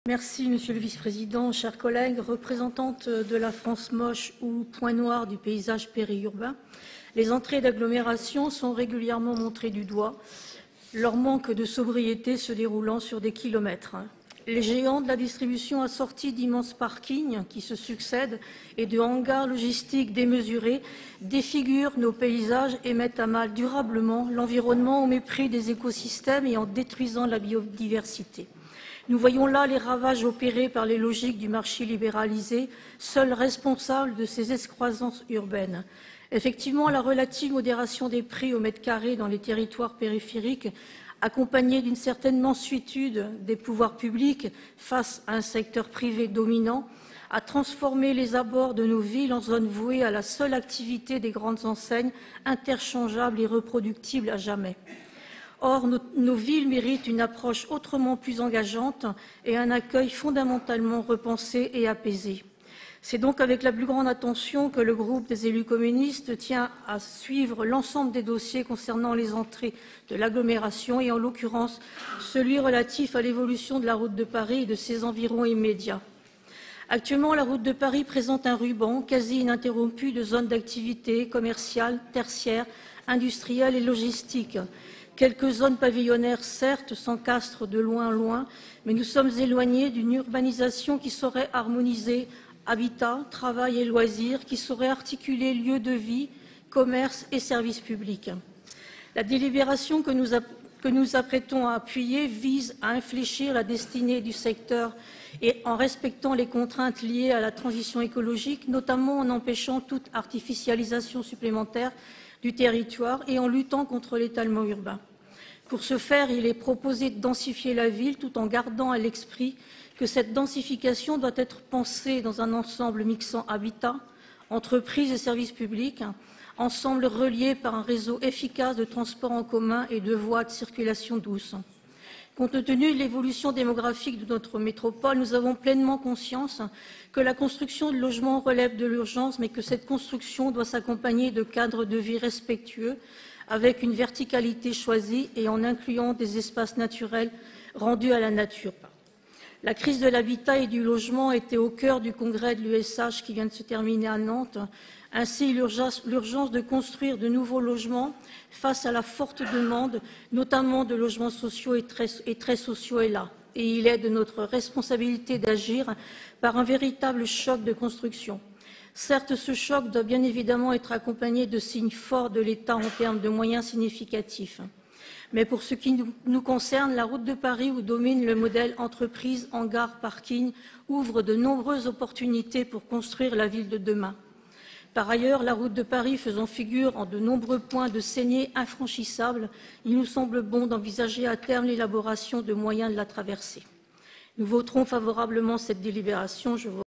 Merci, Monsieur le Vice-président, chers collègues, représentantes de la France moche ou point noir du paysage périurbain. Les entrées d'agglomération sont régulièrement montrées du doigt, leur manque de sobriété se déroulant sur des kilomètres. Les géants de la distribution assortis d'immenses parkings qui se succèdent et de hangars logistiques démesurés défigurent nos paysages et mettent à mal durablement l'environnement au mépris des écosystèmes et en détruisant la biodiversité. Nous voyons là les ravages opérés par les logiques du marché libéralisé, seuls responsables de ces excroissances urbaines. Effectivement, la relative modération des prix au mètre carré dans les territoires périphériques, accompagnée d'une certaine mansuétude des pouvoirs publics face à un secteur privé dominant, a transformé les abords de nos villes en zones vouées à la seule activité des grandes enseignes, interchangeables et reproductibles à jamais. Or, nos villes méritent une approche autrement plus engageante et un accueil fondamentalement repensé et apaisé. C'est donc avec la plus grande attention que le groupe des élus communistes tient à suivre l'ensemble des dossiers concernant les entrées de l'agglomération et en l'occurrence celui relatif à l'évolution de la route de Paris et de ses environs immédiats. Actuellement, la route de Paris présente un ruban quasi ininterrompu de zones d'activité commerciales, tertiaires, industrielles et logistiques. Quelques zones pavillonnaires, certes, s'encastrent de loin en loin, mais nous sommes éloignés d'une urbanisation qui saurait harmoniser habitat, travail et loisirs, qui saurait articuler lieux de vie, commerce et services publics. La délibération que nous apprêtons à appuyer vise à infléchir la destinée du secteur et en respectant les contraintes liées à la transition écologique, notamment en empêchant toute artificialisation supplémentaire du territoire et en luttant contre l'étalement urbain. Pour ce faire, il est proposé de densifier la ville tout en gardant à l'esprit que cette densification doit être pensée dans un ensemble mixant habitat, entreprises et services publics, ensemble reliés par un réseau efficace de transports en commun et de voies de circulation douce. Compte tenu de l'évolution démographique de notre métropole, nous avons pleinement conscience que la construction de logements relève de l'urgence, mais que cette construction doit s'accompagner de cadres de vie respectueux, avec une verticalité choisie et en incluant des espaces naturels rendus à la nature. La crise de l'habitat et du logement était au cœur du congrès de l'USH qui vient de se terminer à Nantes. Ainsi, l'urgence de construire de nouveaux logements face à la forte demande, notamment de logements sociaux et très sociaux, est là. Et il est de notre responsabilité d'agir par un véritable choc de construction. Certes, ce choc doit bien évidemment être accompagné de signes forts de l'État en termes de moyens significatifs. Mais pour ce qui nous concerne, la route de Paris, où domine le modèle entreprise, hangar, parking, ouvre de nombreuses opportunités pour construire la ville de demain. Par ailleurs, la route de Paris faisant figure en de nombreux points de saignée infranchissables, il nous semble bon d'envisager à terme l'élaboration de moyens de la traverser. Nous voterons favorablement cette délibération. Je vous